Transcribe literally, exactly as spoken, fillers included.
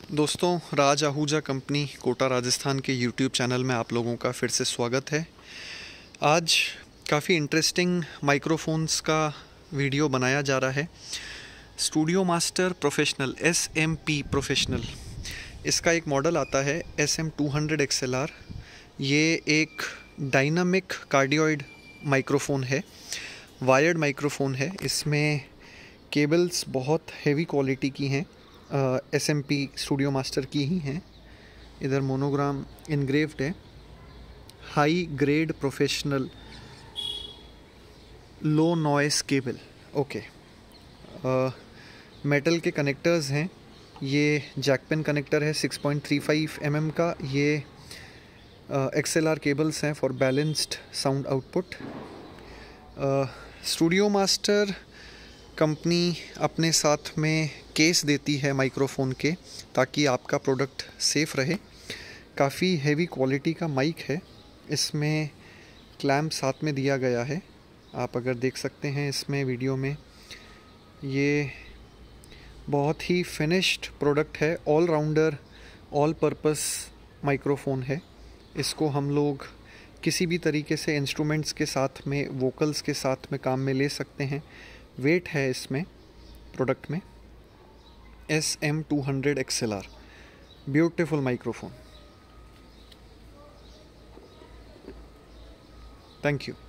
दोस्तों, राज आहूजा कंपनी कोटा राजस्थान के YouTube channel में आप लोगों का फिर से स्वागत है। आज काफ़ी इंटरेस्टिंग माइक्रोफोन्स का वीडियो बनाया जा रहा है। Studio master professional S M P professional, इसका एक मॉडल आता है S M two hundred X L R. ये एक डायनामिक कार्डियोइड माइक्रोफोन है, वायर्ड माइक्रोफोन है। इसमें केबल्स बहुत हेवी क्वालिटी की हैं, S M P studio master की ही हैं। इधर मोनोग्राम इनग्रेव्ड है, high grade professional low noise cable. Okay, metal के कनेक्टर्स हैं। ये जैक पेन कनेक्टर है six point three five M M का। ये एक्स एल आर केबल्स हैं for balanced sound output. Studio master company अपने साथ में केस देती है माइक्रोफोन के, ताकि आपका प्रोडक्ट सेफ़ रहे। काफ़ी हेवी क्वालिटी का माइक है। इसमें क्लैम्प साथ में दिया गया है, आप अगर देख सकते हैं इसमें वीडियो में। ये बहुत ही फिनिश्ड प्रोडक्ट है, all rounder all purpose microphone है। इसको हम लोग किसी भी तरीके से इंस्ट्रूमेंट्स के साथ में, वोकल्स के साथ में काम में ले सकते हैं। वेट है इसमें प्रोडक्ट में S M two hundred X L R. Beautiful microphone. Thank you.